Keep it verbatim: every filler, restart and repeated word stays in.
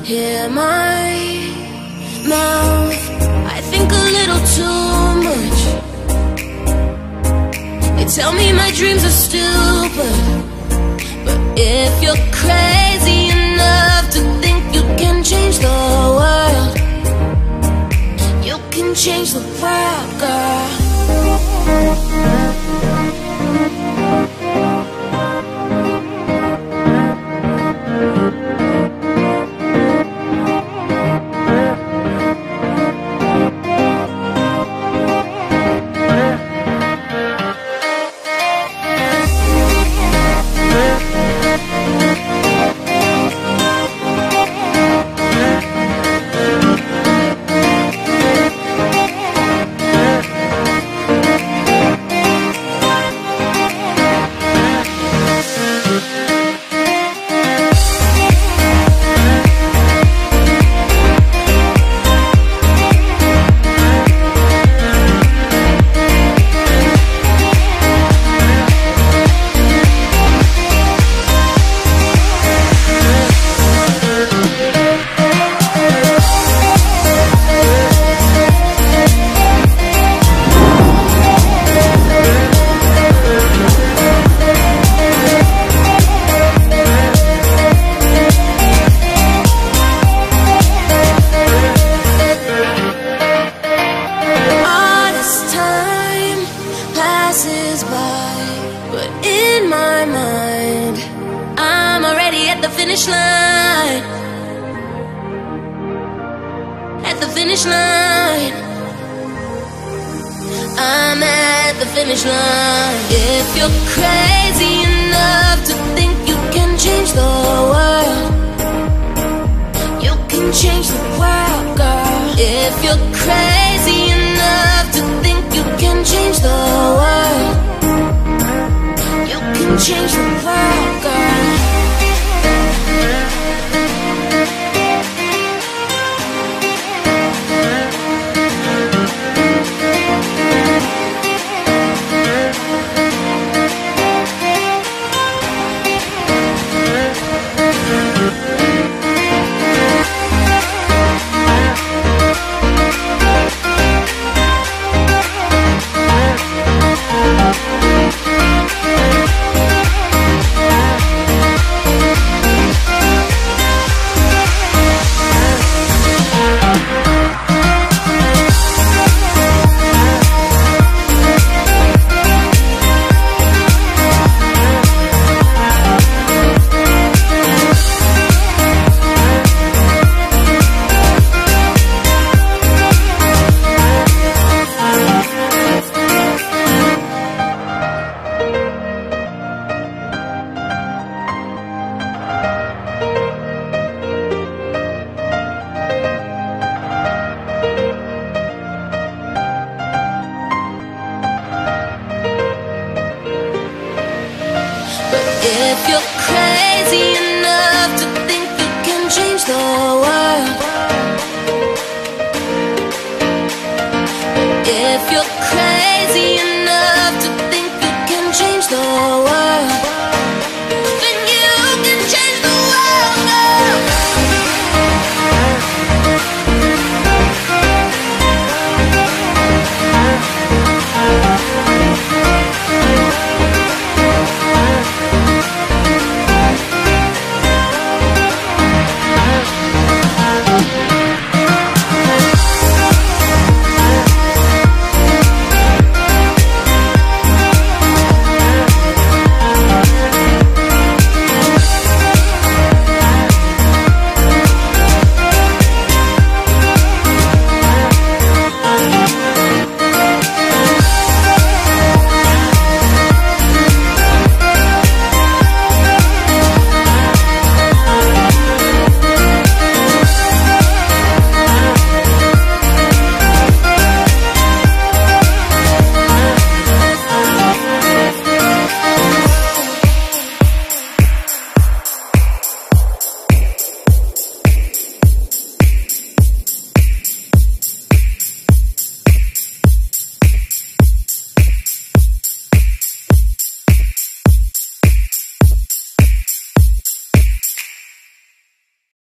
hear my mouth. I think a little too much. They tell me my dreams are stupid, but if you're crazy enough to think you can change the world, you can change the world, girl. But in my mind, I'm already at the finish line. At the finish line, I'm at the finish line. If you're crazy enough to think you can change the world, you can change the world, girl. If you're crazy enough to think you can change the world, change the